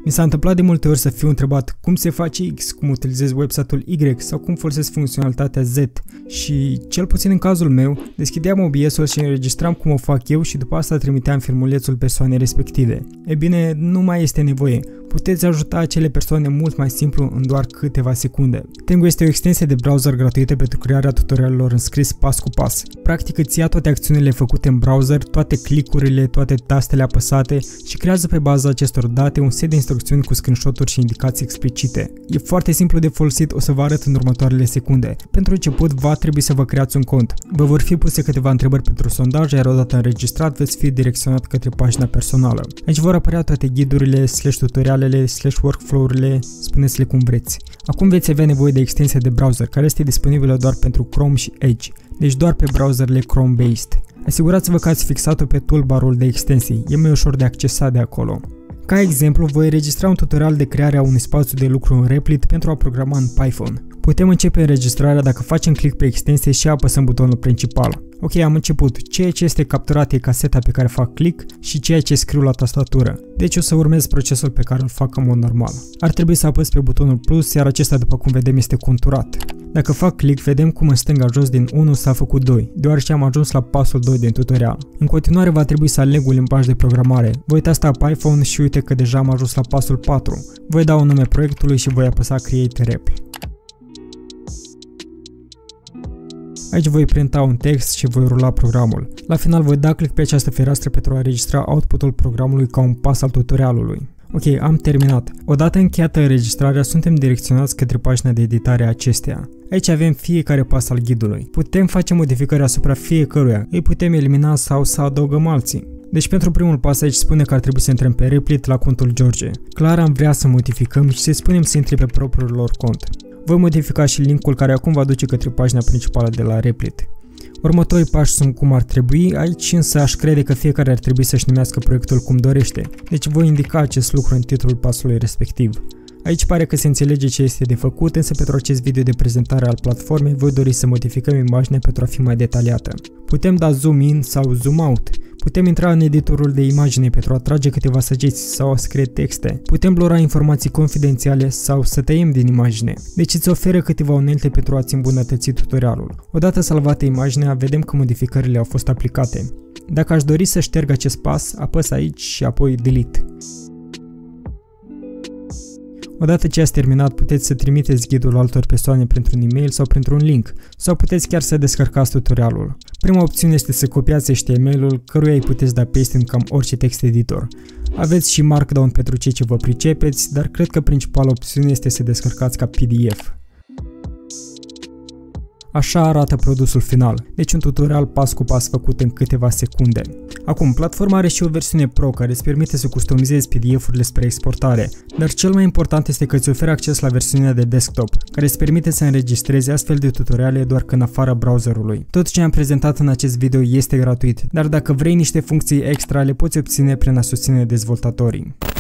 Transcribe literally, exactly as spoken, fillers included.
Mi s-a întâmplat de multe ori să fiu întrebat cum se face X, cum utilizez website-ul Y sau cum folosesc funcționalitatea Z și, cel puțin în cazul meu, deschideam O B S-ul și înregistram cum o fac eu și după asta trimiteam filmulețul persoanei respective. E bine, nu mai este nevoie. Puteți ajuta acele persoane mult mai simplu în doar câteva secunde. Tengu este o extensie de browser gratuită pentru crearea tutorialelor în scris pas cu pas. Practic îți ia toate acțiunile făcute în browser, toate clicurile, toate tastele apăsate și creează pe baza acestor date un set de instrucțiuni cu screenshot-uri și indicații explicite. E foarte simplu de folosit, o să vă arăt în următoarele secunde. Pentru început va trebui să vă creați un cont. Vă vor fi puse câteva întrebări pentru sondaj, iar odată înregistrat veți fi direcționat către pagina personală. Aici vor apărea toate ghidurile, slash tutorialele, slash workflow-urile, spuneți-le cum vreți. Acum veți avea nevoie de extensie de browser, care este disponibilă doar pentru Chrome și Edge, deci doar pe browserele Chrome-based. Asigurați-vă că ați fixat-o pe toolbar-ul de extensii, e mai ușor de accesat de acolo. Ca exemplu, voi înregistra un tutorial de creare a unui spațiu de lucru în Replit pentru a programa în Python. Putem începe înregistrarea dacă facem click pe extensie și apăsăm butonul principal. Ok, am început. Ceea ce este capturat e caseta pe care fac click și ceea ce scriu la tastatură. Deci o să urmez procesul pe care îl fac în mod normal. Ar trebui să apăs pe butonul plus, iar acesta, după cum vedem, este conturat. Dacă fac click, vedem cum în stânga jos din unu s-a făcut doi, deoarece am ajuns la pasul doi din tutorial. În continuare va trebui să aleg un limbaj de programare. Voi tasta Python și uite că deja am ajuns la pasul patru. Voi da un nume proiectului și voi apăsa Create Repl. Aici voi printa un text și voi rula programul. La final voi da click pe această fereastră pentru a înregistra output-ul programului ca un pas al tutorialului. Ok, am terminat. Odată încheiată înregistrarea, suntem direcționați către pagina de editare a acesteia. Aici avem fiecare pas al ghidului. Putem face modificări asupra fiecăruia, îi putem elimina sau să adăugăm alții. Deci pentru primul pas aici spune că ar trebui să intrăm pe Replit la contul George. Clar am vrea să modificăm și să spunem să intre pe propriul lor cont. Voi modifica și linkul care acum va duce către pagina principală de la Replit. Următorii pași sunt cum ar trebui, aici însă aș crede că fiecare ar trebui să-și numească proiectul cum dorește, deci voi indica acest lucru în titlul pasului respectiv. Aici pare că se înțelege ce este de făcut, însă pentru acest video de prezentare al platformei voi dori să modificăm imaginea pentru a fi mai detaliată. Putem da zoom in sau zoom out. Putem intra în editorul de imagine pentru a trage câteva săgeți sau a scrie texte. Putem blura informații confidențiale sau să tăiem din imagine. Deci îți oferă câteva unelte pentru a-ți îmbunătăți tutorialul. Odată salvată imaginea, vedem că modificările au fost aplicate. Dacă aș dori să șterg acest pas, apăs aici și apoi Delete. Odată ce ați terminat, puteți să trimiteți ghidul altor persoane printr-un e-mail sau printr-un link, sau puteți chiar să descărcați tutorialul. Prima opțiune este să copiați H T M L-ul, căruia îi puteți da paste în cam orice text editor. Aveți și Markdown pentru cei ce vă pricepeți, dar cred că principala opțiune este să descărcați ca P D F. Așa arată produsul final, deci un tutorial pas cu pas făcut în câteva secunde. Acum, platforma are și o versiune Pro care îți permite să customizezi P D F-urile spre exportare, dar cel mai important este că îți oferă acces la versiunea de desktop, care îți permite să înregistrezi astfel de tutoriale doar că în afara browserului. Tot ce am prezentat în acest video este gratuit, dar dacă vrei niște funcții extra le poți obține prin a susține dezvoltatorii.